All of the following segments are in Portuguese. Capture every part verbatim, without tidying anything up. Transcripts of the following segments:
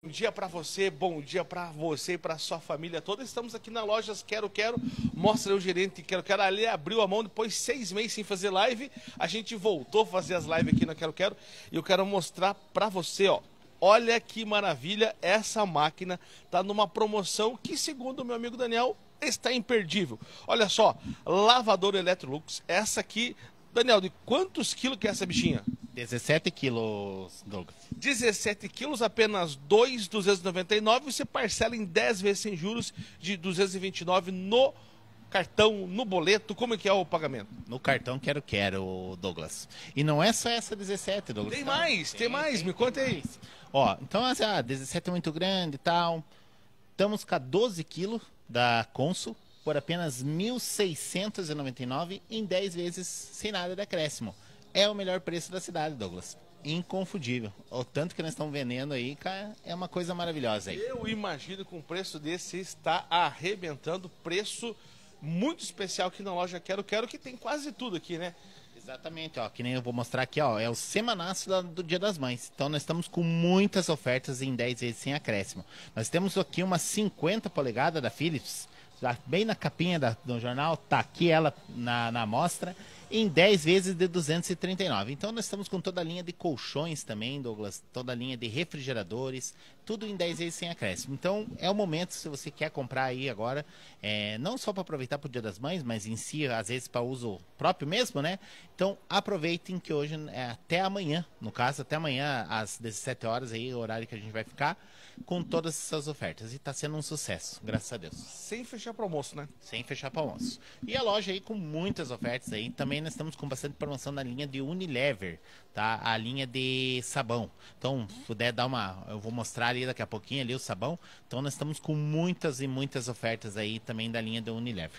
Bom dia para você, bom dia para você e para sua família toda. Estamos aqui na Lojas Quero Quero. Mostra aí o gerente Quero Quero. Ali abriu a mão depois de seis meses sem fazer live. A gente voltou a fazer as lives aqui na Quero Quero. E eu quero mostrar para você, ó. Olha que maravilha, essa máquina tá numa promoção que, segundo o meu amigo Daniel, está imperdível. Olha só, lavadora Electrolux. Essa aqui, Daniel, de quantos quilos que é essa bichinha? dezessete quilos, Douglas. dezessete quilos, apenas dois mil duzentos e noventa e nove. Você parcela em dez vezes sem juros de duzentos e vinte e nove no cartão, no boleto. Como é que é o pagamento? No cartão Quero Quero, Douglas. E não é só essa dezessete, Douglas. Tem Tá? mais, tem, tem mais, tem, me conta aí. Mais. Ó, então a dezessete é muito grande e tal. Estamos com doze quilos da Consul por apenas mil seiscentos e noventa e nove em dez vezes sem nada de acréscimo. É o melhor preço da cidade, Douglas. Inconfundível. O tanto que nós estamos vendendo aí, cara, é uma coisa maravilhosa aí. Eu imagino que um preço desse está arrebentando. Preço muito especial aqui na Loja Quero Quero, que tem quase tudo aqui, né? Exatamente, ó, que nem eu vou mostrar aqui, ó, é o semanaço da, do Dia das Mães. Então nós estamos com muitas ofertas em dez vezes sem acréscimo. Nós temos aqui uma cinquenta polegadas da Philips, já bem na capinha da, do jornal, tá aqui ela na, na amostra, em dez vezes de duzentos e trinta e nove. Então nós estamos com toda a linha de colchões também, Douglas, toda a linha de refrigeradores, tudo em dez vezes sem acréscimo. Então é o momento, se você quer comprar aí agora, é, não só para aproveitar para o Dia das Mães, mas em si, às vezes para uso próprio mesmo, né? Então aproveitem que hoje é até amanhã, no caso, até amanhã às dezessete horas aí, o horário que a gente vai ficar, com todas essas ofertas. E está sendo um sucesso, graças a Deus. Sem fechar para almoço, né? Sem fechar para almoço. E a loja aí com muitas ofertas aí. Também nós estamos com bastante promoção na linha de Unilever, tá? A linha de sabão. Então, se puder dar uma... Eu vou mostrar ali daqui a pouquinho ali o sabão. Então, nós estamos com muitas e muitas ofertas aí também da linha do Unilever.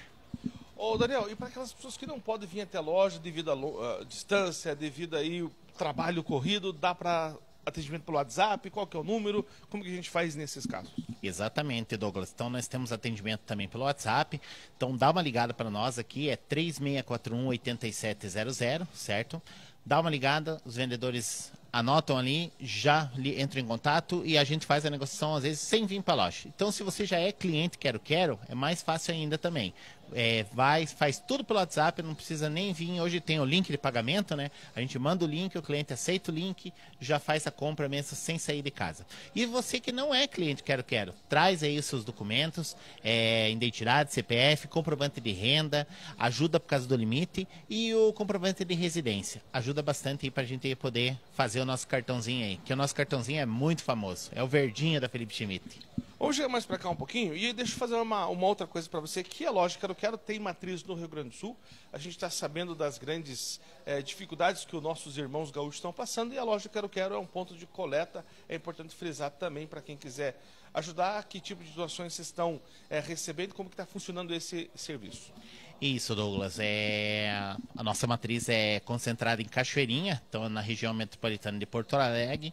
Ô, Daniel, e para aquelas pessoas que não podem vir até a loja devido à uh, distância, devido aí o trabalho corrido, dá para... atendimento pelo WhatsApp, qual que é o número, como que a gente faz nesses casos? Exatamente, Douglas. Então nós temos atendimento também pelo WhatsApp. Então dá uma ligada para nós aqui, é três seis quatro um, oito sete zero zero, certo? Dá uma ligada, os vendedores anotam ali, já entram em contato e a gente faz a negociação às vezes sem vir para a loja. Então se você já é cliente Quero Quero, é mais fácil ainda também. É, vai, faz tudo pelo WhatsApp, não precisa nem vir. Hoje tem o link de pagamento, né? A gente manda o link, o cliente aceita o link, já faz a compra mesmo sem sair de casa. E você que não é cliente Quero Quero, traz aí os seus documentos, é, identidade, C P F, comprovante de renda, ajuda por causa do limite e o comprovante de residência. Ajuda bastante aí pra gente poder fazer o nosso cartãozinho aí, que o nosso cartãozinho é muito famoso. É o verdinho da Felipe Schmidt. Vamos chegar mais para cá um pouquinho e deixa eu fazer uma, uma outra coisa para você, que a loja Quero Quero tem matriz no Rio Grande do Sul. A gente está sabendo das grandes é, dificuldades que os nossos irmãos gaúchos estão passando e a loja Quero Quero é um ponto de coleta. É importante frisar também para quem quiser ajudar, que tipo de doações vocês estão é, recebendo, como que está funcionando esse serviço. Isso, Douglas. É... A nossa matriz é concentrada em Cachoeirinha, então na região metropolitana de Porto Alegre.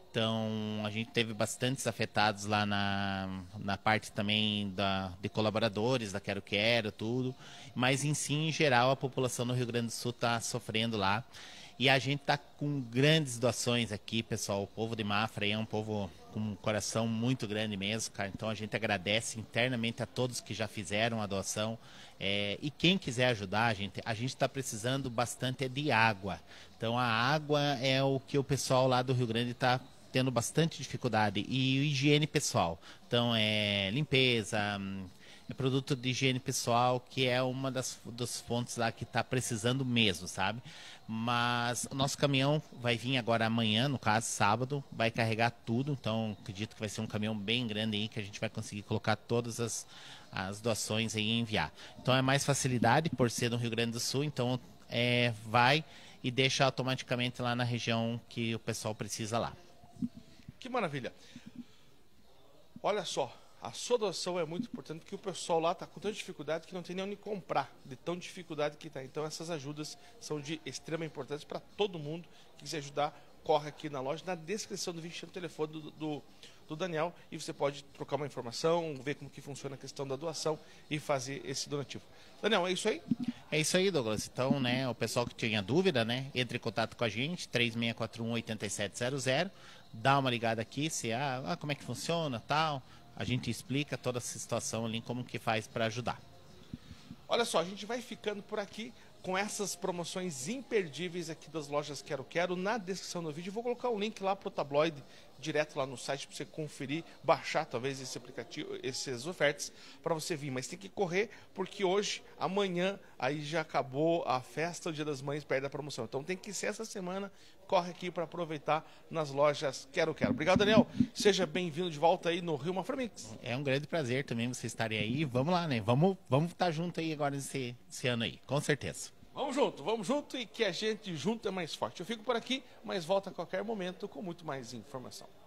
Então a gente teve bastantes afetados lá na, na parte também da, de colaboradores da Quero Quero, tudo. Mas em si, em geral, a população no Rio Grande do Sul está sofrendo lá. E a gente está com grandes doações aqui, pessoal. O povo de Mafra aí é um povo com um coração muito grande mesmo, cara. Então a gente agradece internamente a todos que já fizeram a doação. É, e quem quiser ajudar, a gente a gente está precisando bastante é de água. Então a água é o que o pessoal lá do Rio Grande está tendo bastante dificuldade. E higiene pessoal. Então é limpeza, é produto de higiene pessoal, que é uma das, das fontes lá que está precisando mesmo, sabe? Mas o nosso caminhão vai vir agora amanhã, no caso sábado, vai carregar tudo. Então acredito que vai ser um caminhão bem grande aí, que a gente vai conseguir colocar todas as, as doações aí e enviar. Então é mais facilidade por ser no Rio Grande do Sul, então é, vai e deixa automaticamente lá na região que o pessoal precisa lá. Que maravilha. Olha só, a sua doação é muito importante, porque o pessoal lá está com tanta dificuldade que não tem nem onde comprar, de tão dificuldade que está. Então essas ajudas são de extrema importância para todo mundo que quiser ajudar. Corre aqui na loja, na descrição do vídeo tem o telefone do, do, do Daniel e você pode trocar uma informação, ver como que funciona a questão da doação e fazer esse donativo. Daniel, é isso aí? É isso aí, Douglas. Então, né, o pessoal que tinha dúvida, né, entre em contato com a gente, três seis quatro um, oito sete zero zero. dá uma ligada aqui, se ah, ah, como é que funciona, tal. A gente explica toda essa situação ali, como que faz para ajudar. Olha só, a gente vai ficando por aqui com essas promoções imperdíveis aqui das lojas Quero Quero. Na descrição do vídeo, vou colocar o link lá para o tabloide, direto lá no site, para você conferir, baixar talvez esse aplicativo, essas ofertas, para você vir. Mas tem que correr, porque hoje, amanhã, aí já acabou a festa, o Dia das Mães, perto da promoção. Então tem que ser essa semana, corre aqui para aproveitar nas lojas Quero Quero. Obrigado, Daniel. Seja bem-vindo de volta aí no Rio Maframix. É um grande prazer também vocês estarem aí. Vamos lá, né? Vamos, vamos estar junto aí agora esse, esse ano aí, com certeza. Vamos junto, vamos junto e que a gente junto é mais forte. Eu fico por aqui, mas volto a qualquer momento com muito mais informação.